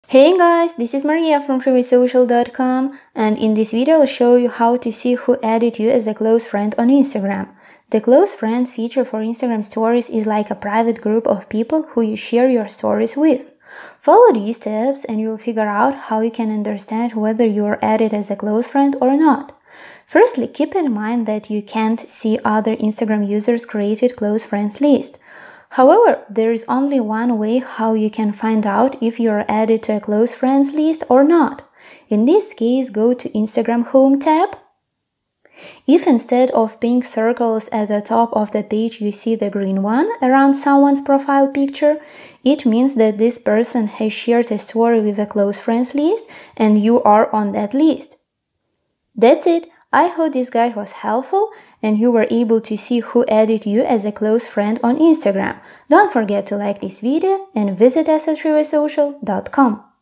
Hey guys, this is Maria from freewaysocial.com, and in this video I'll show you how to see who added you as a close friend on Instagram. The close friends feature for Instagram stories is like a private group of people who you share your stories with. Follow these steps and you'll figure out how you can understand whether you are added as a close friend or not. Firstly, keep in mind that you can't see other Instagram users' created close friends list. However, there is only one way how you can find out if you are added to a close friends list or not. In this case, go to Instagram Home tab. If instead of pink circles at the top of the page you see the green one around someone's profile picture, it means that this person has shared a story with a close friends list and you are on that list. That's it. I hope this guide was helpful and you were able to see who added you as a close friend on Instagram. Don't forget to like this video and visit us at freewaysocial.com.